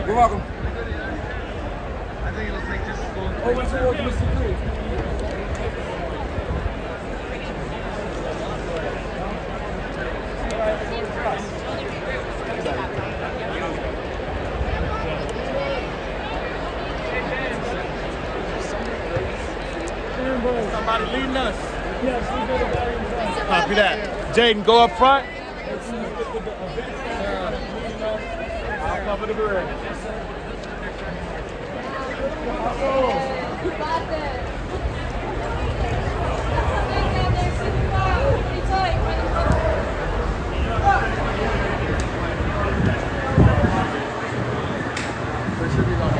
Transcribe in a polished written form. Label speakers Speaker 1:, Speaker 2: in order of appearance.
Speaker 1: You're welcome.
Speaker 2: I think it'll take just as long.
Speaker 1: Oh, what's your work, Mr. Cruz?
Speaker 2: Somebody leading us.
Speaker 1: Yes, we go to Valley Front.
Speaker 2: Copy that. Jaden, go up front. I'll cover the bridge. There should be